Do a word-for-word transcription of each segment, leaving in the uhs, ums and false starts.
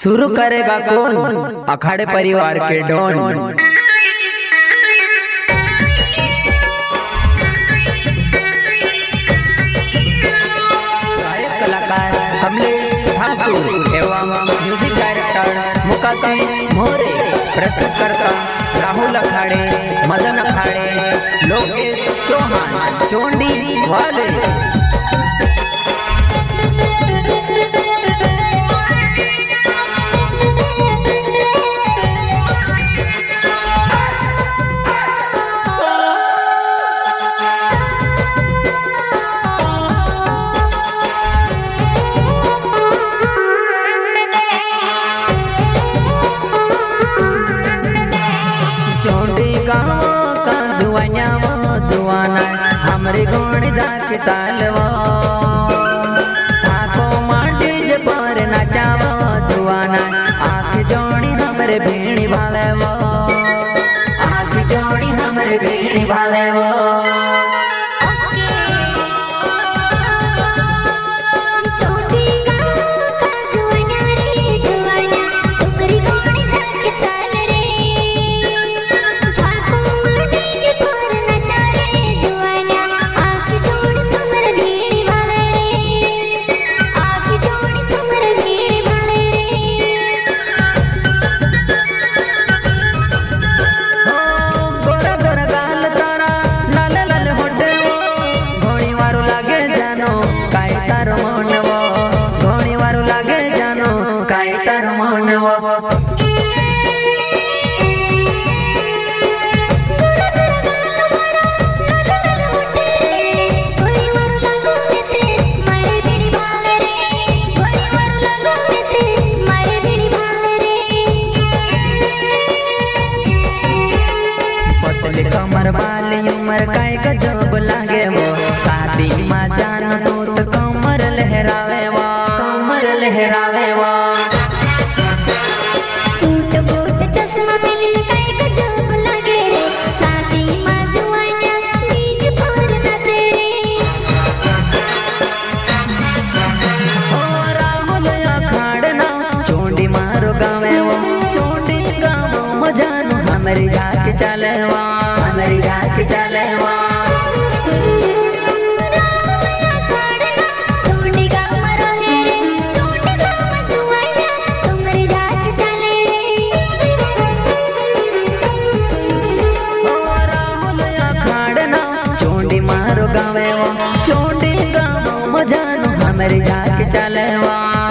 शुरू करेगा कौन अखाड़े परिवार के डॉन। गायक कलाकार कमलेश ठाकुर एवं म्यूजिक डायरेक्टर मुकाती मोरे, प्रस्तुतकर्ता राहुल अखाड़े, मदन अखाड़े, लोकेश चौहान चोंडी वाले। हमरे गोण जाके चालव छाको माटी जे पर नाचाव जुआना, आँख जोड़ी हमरे भीड़ी भालेव, आँख जोड़ी हमरे भीड़ी भालेव। कमर वाली उमर काय गजब लागे वो, शादी में जान तो तो कमर लहरावे वो, कमर लहरावे वो। सूट बूट चश्मा मिली काय गजब लागे रे, शादी में जुआना बीच पर नाचे रे। ओ राहुल अखाड़े ना चोंडी मारो गावे वो, चोंडी गावो मजानो हमरी जाके चले वो, हमरी जाके चले वो। चोंडी गाँव मरो है रे, चोंडी गाँव जुआना तुमरी जाके चले रे। ओ राहुल अखाड़े ना चोंडी मारो गावे वो, चोंडी गाँव मजानो हमरी जाके चले वो।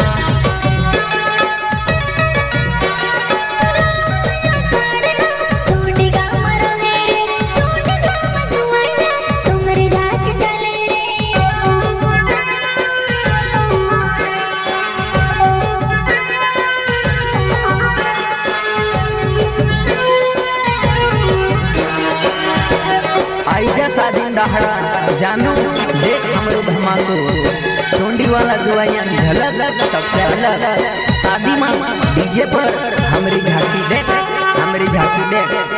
आइजा शादी डहरा जानू देख हमरो धमाको, चोंडी वाला जुआया झलक सबसे अलग। शादी में डीजे पर हमरी झांकी देख, हमरी झांकी देख।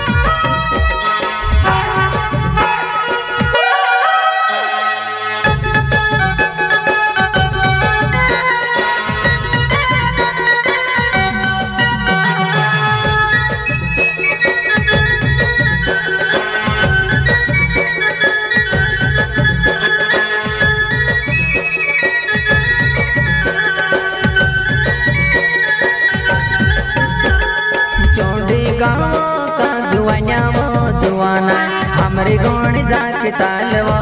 गाँव का जुआना वो जुआना हमरे गोण जाके चालवो,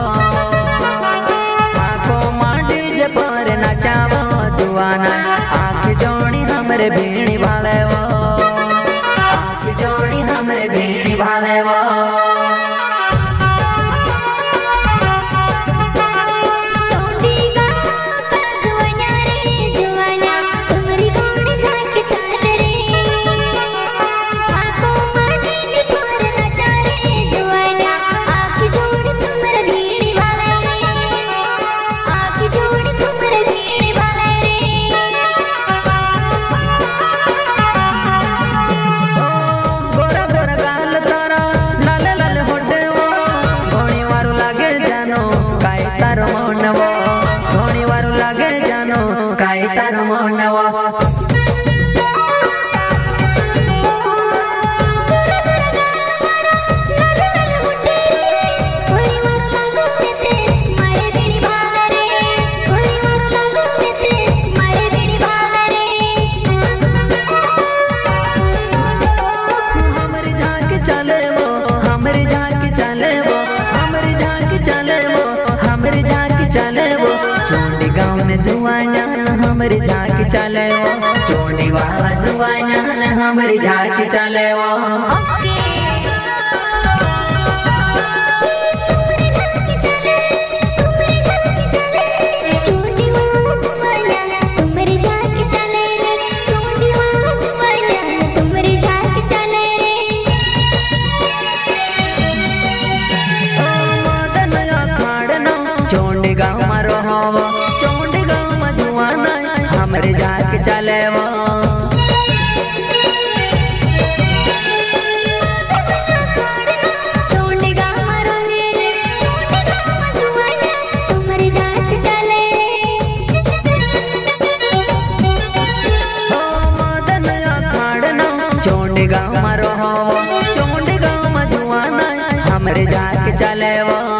छाको माटी जे पर नाचावो जुआना, आँख जोड़ी हमरे भीड़ी भालेवो, आँख जोड़ी हमरे भीड़ी भालेवो। घोड़ी वारू लागे जानो काय तारो मोनवा। झाकी चले चोंडी वाला जुआन हमरी झाकी चले चोंडी गाँव में रहो चोंडी गाँव में जुआन हमरे झाकी चले चोंडी गाँव में रहो चोंडी गाँव में जुआन हमरे झाकी चले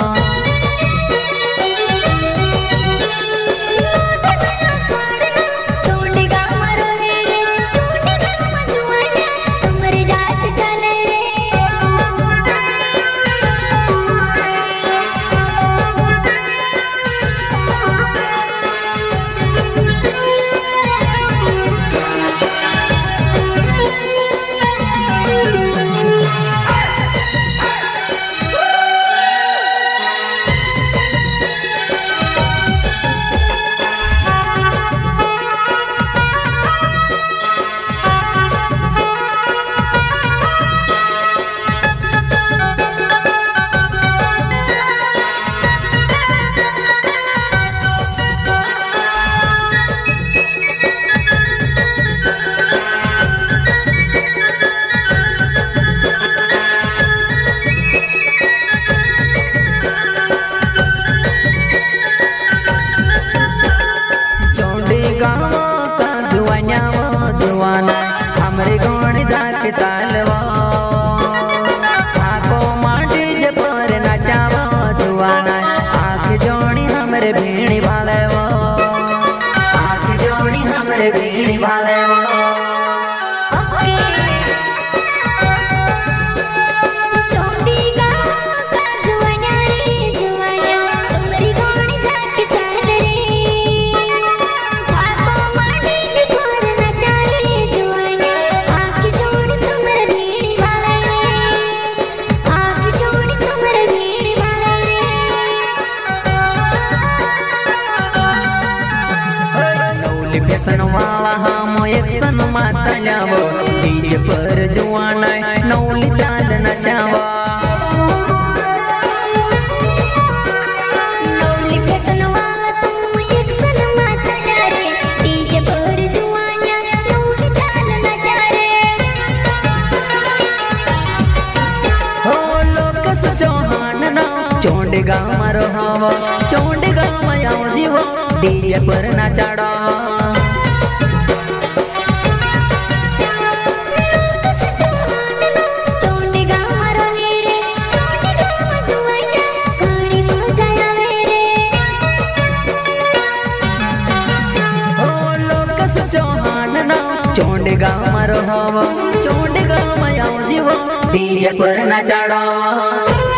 हमरे गौण झाकी चालवा छाको माटी जे पर नचावा जुआना आँख जोड़ी हमरे भीड़ी भालेवा आँख जोड़ी हमरे भीड़ी भालेवा फैशन वाला हम एक सन मा चलावो डीजे पर जुआन नौली चाल नचावा नौली फैशन वाला तुम एक सन मा चला रे डीजे पर जुआन नौली चाल नचा रे हो लोकस चौहान ना चोंडी गाँव में रहो चोंडी गाँव में आओ जीवो डीजे पर नचाड़ा चोंडी गाँव में रहो चोंडी गाँव में आओ जीवो डीजे पर नचाड़ा।